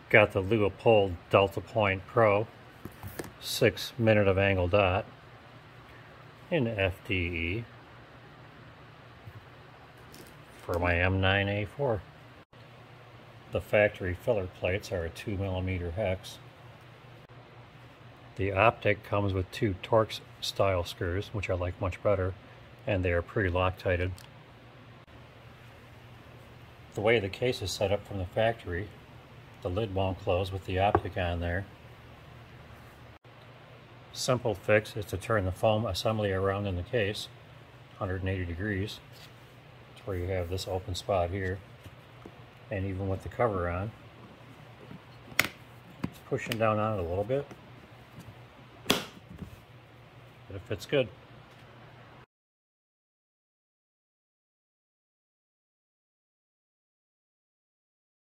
Got the Leupold DeltaPoint Pro 6-minute of angle dot in FDE for my M9A4. The factory filler plates are a 2mm hex. The optic comes with 2 Torx style screws, which I like much better, and they are pretty Loctited. The way the case is set up from the factory, the lid won't close with the optic on there. Simple fix is to turn the foam assembly around in the case 180 degrees to where you have this open spot here, and even with the cover on, pushing down on it a little bit, but it fits good.